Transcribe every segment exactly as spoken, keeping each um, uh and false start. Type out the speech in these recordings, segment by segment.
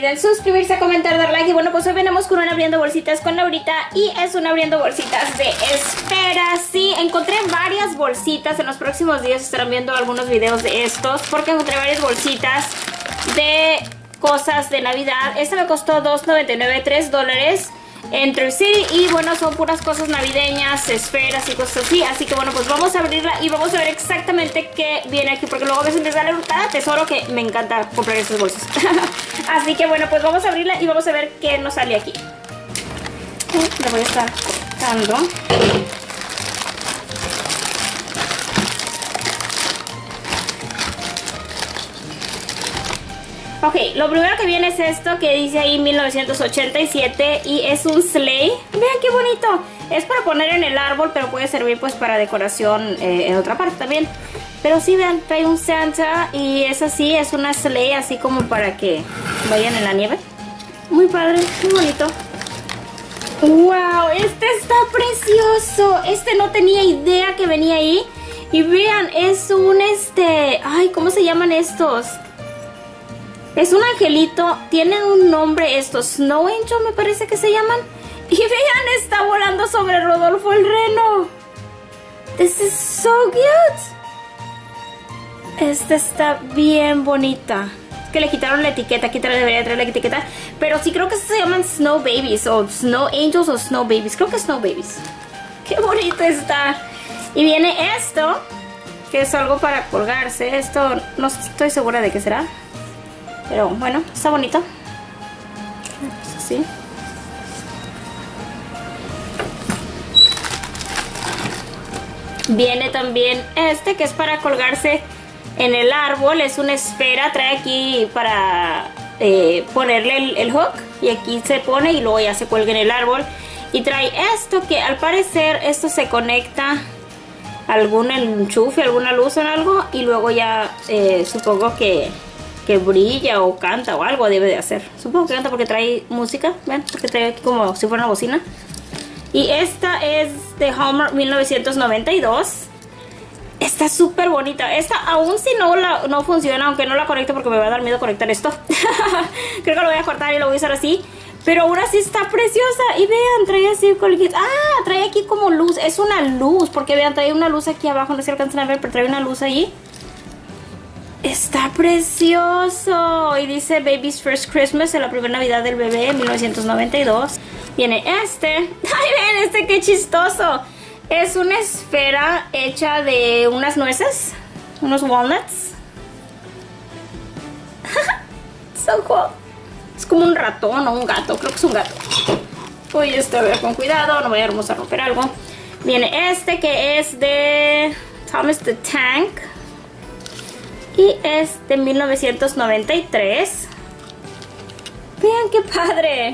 olviden suscribirse, comentar, dar like. Y bueno, pues hoy venimos con un abriendo bolsitas con Laurita. Y es un abriendo bolsitas de esferas. Sí, encontré varias bolsitas. En los próximos días estarán viendo algunos videos de estos, porque encontré varias bolsitas de cosas de Navidad. Esta me costó dos noventa y nueve, tres dólares entre sí, y bueno, son puras cosas navideñas, esferas y cosas así. Así que bueno, pues vamos a abrirla y vamos a ver exactamente qué viene aquí, porque luego a veces me sale un cada tesoro que me encanta comprar estas bolsas. Así que bueno, pues vamos a abrirla y vamos a ver qué nos sale aquí. La voy a estar cortando. Ok, lo primero que viene es esto que dice ahí mil novecientos ochenta y siete y es un sleigh. Vean qué bonito. Es para poner en el árbol, pero puede servir pues para decoración eh, en otra parte también. Pero sí, vean, trae un Santa y es así, es una sleigh así como para que vayan en la nieve. Muy padre, muy bonito. ¡Wow! Este está precioso. Este no tenía idea que venía ahí. Y vean, es un este... Ay, ¿cómo se llaman estos? Es un angelito, tienen un nombre estos, Snow Angel me parece que se llaman. Y vean, está volando sobre Rodolfo el reno. This is so cute. Esta está bien bonita. Es que le quitaron la etiqueta, aquí debería traer la etiqueta. Pero sí creo que se llaman Snow Babies, o Snow Angels o Snow Babies. Creo que Snow Babies. Qué bonito está. Y viene esto, que es algo para colgarse. Esto no estoy segura de qué será, pero bueno, está bonito. Así. Viene también este que es para colgarse en el árbol. Es una esfera. Trae aquí para eh, ponerle el, el hook. Y aquí se pone y luego ya se cuelga en el árbol. Y trae esto que al parecer esto se conecta a algún enchufe, alguna luz o algo. Y luego ya eh, supongo que... que brilla o canta o algo debe de hacer. Supongo que canta porque trae música. Ven, porque trae aquí como si fuera una bocina. Y esta es de Hallmark mil novecientos noventa y dos. Está súper bonita. Esta aún si no, la, no funciona, aunque no la conecte porque me va a dar miedo conectar esto. Creo que lo voy a cortar y lo voy a usar así. Pero aún así está preciosa. Y vean, trae así colguitas. Ah, trae aquí como luz. Es una luz, porque vean, trae una luz aquí abajo. No sé si alcanzan a ver, pero trae una luz allí. Está precioso. Y dice Baby's First Christmas, en la primera Navidad del bebé, en mil novecientos noventa y dos. Viene este. Ay, ven, este qué chistoso. Es una esfera hecha de unas nueces, unos walnuts. So cool. Es como un ratón o un gato. Creo que es un gato. Uy, este, a ver, con cuidado, no vayamos a romper algo. Viene este que es de Thomas the Tank. Y es de mil novecientos noventa y tres. Vean qué padre.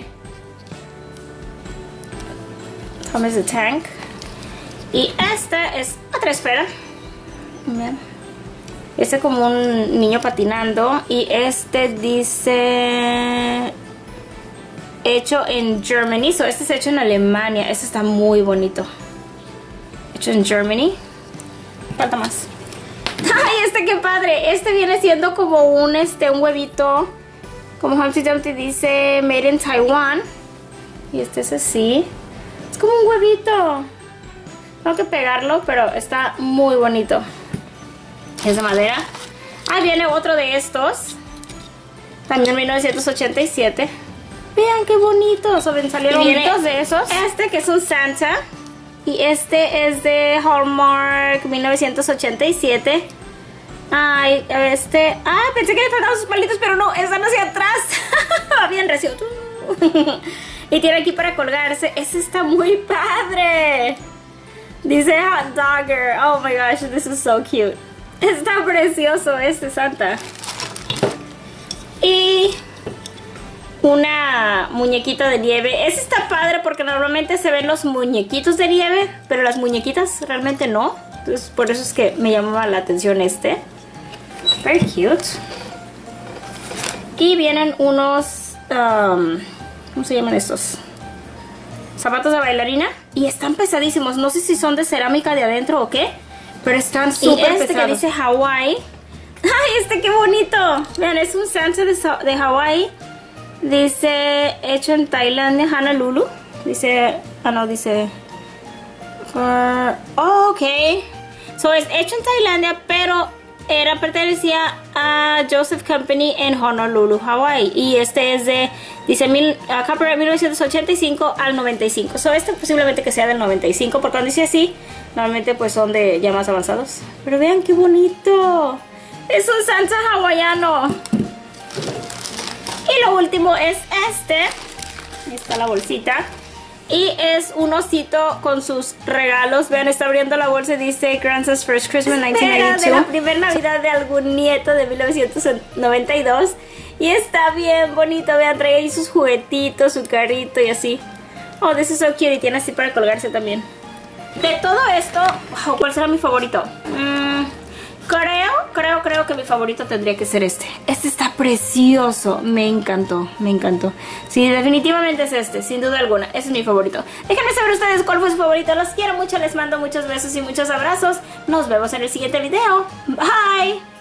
Thomas the Tank. Y esta es otra esfera. Vean. Este es como un niño patinando. Y este dice... hecho en Germany. So este es hecho en Alemania. Este está muy bonito. Hecho en Germany. Falta más. ¡Ay, este qué padre! Este viene siendo como un, este, un huevito. Como Humpty Dumpty dice, made in Taiwan. Y este es así. Es como un huevito. Tengo que pegarlo, pero está muy bonito. Es de madera. Ah, viene otro de estos. También mil novecientos ochenta y siete. Vean qué bonitos. Salieron bonitos de esos. Este que es un Santa. Y este es de Hallmark mil novecientos ochenta y siete. Ay, este... Ah, pensé que le faltaban sus palitos, pero no, están hacia atrás. Va bien recio. Y tiene aquí para colgarse. Este está muy padre. Dice Hot Dogger. Oh my gosh, this is so cute. Está precioso este Santa. Y... una muñequita de nieve. Ese está padre porque normalmente se ven los muñequitos de nieve, pero las muñequitas realmente no. Entonces por eso es que me llamaba la atención este. Very cute. Y vienen unos... Um, ¿cómo se llaman estos? Zapatos de bailarina. Y están pesadísimos. No sé si son de cerámica de adentro o qué, pero están súper pesados. Y este que dice Hawaii. ¡Ay, este qué bonito! Vean, es un Santa de, de Hawaii. Dice hecho en Tailandia, Honolulu. Dice, ah no, dice for, oh, ok. So es hecho en Tailandia, pero era pertenecía a Joseph Company en Honolulu, Hawaii. Y este es de, dice, mil, uh, copyright mil novecientos ochenta y cinco al noventa y cinco. So este posiblemente que sea del noventa y cinco, porque cuando dice así, normalmente pues son de ya más avanzados. Pero vean qué bonito. Es un Santa hawaiano. Y lo último es este. Ahí está la bolsita. Y es un osito con sus regalos. Vean, está abriendo la bolsa y dice Grandpa's First Christmas nineteen ninety-two. De la primera Navidad de algún nieto de mil novecientos noventa y dos. Y está bien bonito. Vean, trae ahí sus juguetitos, su carrito y así. Oh, this is so cute. Y tiene así para colgarse también. De todo esto, wow, ¿cuál será mi favorito? Mm, creo, creo, creo que mi favorito tendría que ser este. Este está precioso. Me encantó, me encantó. Sí, definitivamente es este, sin duda alguna. Ese es mi favorito. Déjenme saber ustedes cuál fue su favorito. Los quiero mucho, les mando muchos besos y muchos abrazos. Nos vemos en el siguiente video. Bye.